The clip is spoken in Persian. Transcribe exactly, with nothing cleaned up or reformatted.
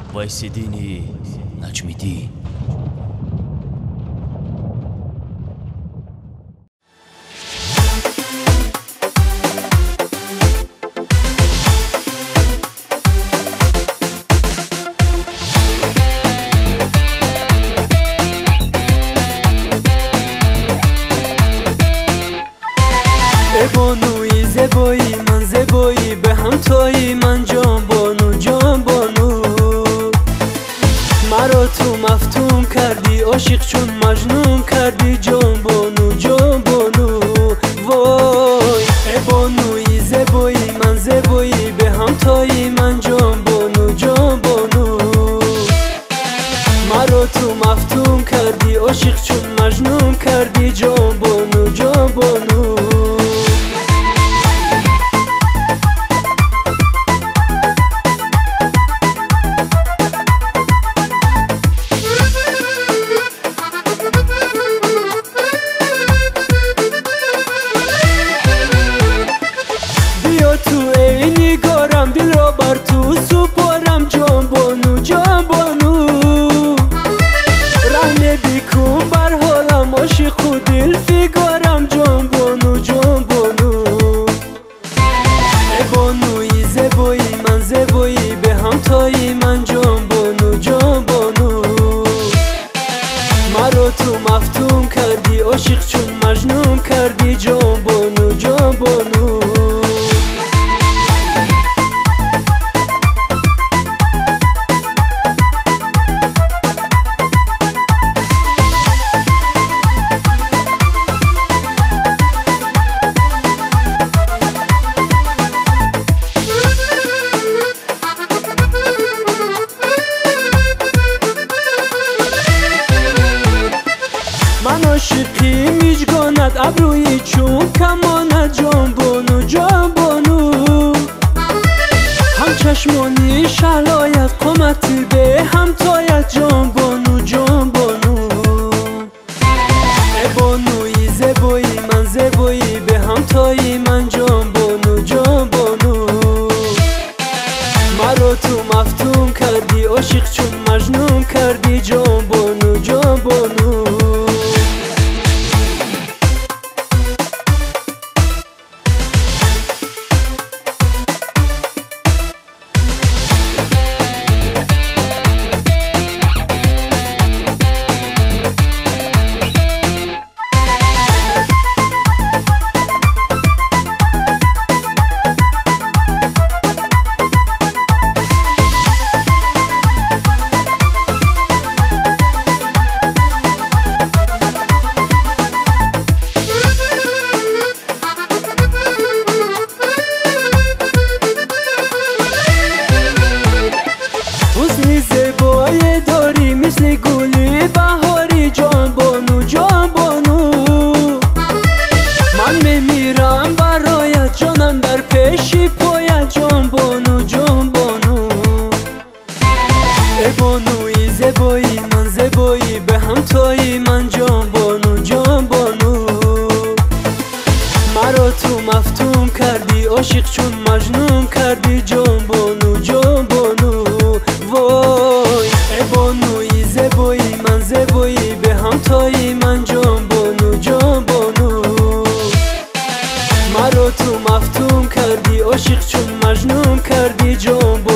وایسیدینی نجمیدی. بانوی زبایی من زبایی به هم تویی من جان بانو جان بانو مرا تو مفتون کردی عاشق چون مجنون کردی جان بانو جان بانو وای ای بانوی زبایی من زبایی به هم تویی من جان بانو جان بانو مرا تو مفتون کردی عاشق چون مجنون کردی جان بانو جان بانو تو ای نگارم دل را بر تو سپارم جان بانو جان بانو رحم بیکن بر حالم عاشق و دل فگارم جان بانو جان بانو ای بانوی زبایی من زبایی به هم تایی من جان بانو جان بانو مرا تو مفتون کردی عاشق چون مجنون کردی جان بانو جان بانو من عاشقی میجگاند ابروی چون کماند جان بانو جان بانو هم چشمانی شلاید قامتی به هم تاید جان بانو جان بانو ای بانوی زبایی من زبایی به هم تایی من جان بانو جان بانو مرا تو مفتون کردی عاشق چون مجنون کردی جان بانو جان بانو حسنی زیبایی داری مثل گلی بهاری جان بانو جان بانو من میمیرم برایت جانم در پیشی پایت جان بانو جان بانو ای بانوی زیبایی من زیبایی به هم تایی من جان بانو جان بانو مرا تو مفتون کردی عاشق چون مجنون کردی جان بانو جان بانو وای ای بانوی زبایی من زبایی به هم تایی من جان بانو جان بانو مرا تو مفتون کردی عاشق چون مجنون کردی جان